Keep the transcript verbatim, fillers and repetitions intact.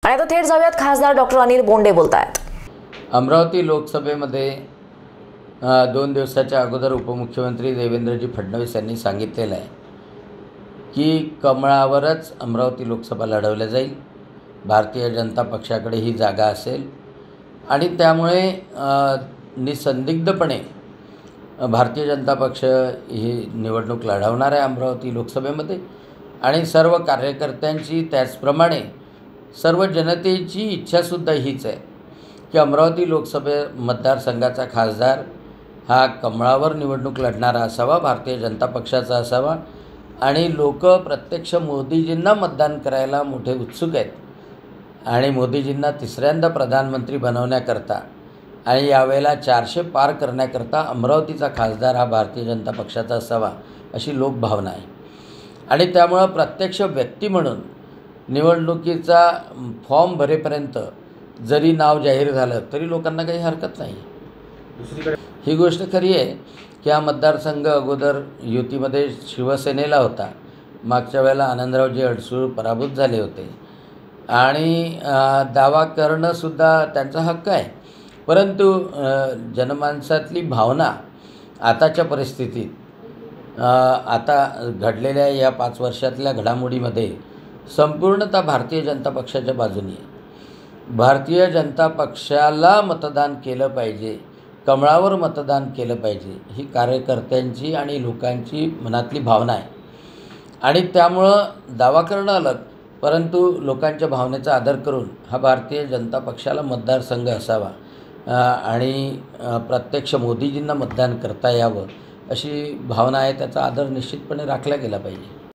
आणि आता थेट जाऊयात, खासदार डॉक्टर अनिल बोंडे बोलतायत। अमरावती लोकसभेमध्ये दोन दिवसाच्या अगोदर उपमुख्यमंत्री देवेंद्रजी फडणवीस यांनी सांगितलेलं आहे की कमळावरच अमरावती लोकसभा लढवल्या जाईल, भारतीय जनता पक्षाकडे ही जागा असेल आणि त्यामुळे निसंदिग्धपणे भारतीय जनता पक्ष ही निवडणूक लढवणार आहे अमरावती लोकसभेमध्ये। आणि सर्व कार्यकर्त्यांची त्याचप्रमाणे सर्व जनतेची इच्छासुद्धा हीच आहे की अमरावती लोकसभे मतदारसंघाचा खासदार हा कमळावर निवडणूक लढणारा असावा, भारतीय जनता पक्षाचा असावा आणि लोक प्रत्यक्ष मोदीजींना मतदान करायला मोठे उत्सुक आहेत आणि मोदीजींना तिसऱ्यांदा प्रधानमंत्री बनवण्याकरता आणि यावेळेला चारशे पार करण्याकरता अमरावतीचा खासदार हा भारतीय जनता पक्षाचा असावा अशी लोकभावना आहे। आणि त्यामुळं प्रत्यक्ष व्यक्ती म्हणून निवडणुकीचा फॉर्म भरेपर्यंत जरी नाव जाहीर झालं तरी लोकांना काही हरकत नाही। दुसरीकडे ही गोष्ट खरी आहे की हा मतदारसंघ अगोदर युतीमध्ये शिवसेनेला होता, मागच्या वेळेला आनंदरावजी अडसूळ पराभूत झाले होते आणि दावा करणंसुद्धा त्यांचा हक्क आहे, परंतु जनमानसातली भावना आताच्या परिस्थितीत आता घडलेल्या या पाच वर्षातल्या घडामोडीमध्ये संपूर्णतः भारतीय जनता पक्षाच्या बाजूने आहे। भारतीय जनता पक्षाला मतदान केलं पाहिजे, कमळावर मतदान केलं पाहिजे ही कार्यकर्त्यांची आणि लोकांची मनातली भावना आहे आणि त्यामुळं दावा करणं अलग, परंतु लोकांच्या भावनेचा आदर करून हा भारतीय जनता पक्षाला मतदारसंघ असावा आणि प्रत्यक्ष मोदीजींना मतदान करता यावं अशी भावना आहे, त्याचा आदर निश्चितपणे राखला गेला पाहिजे।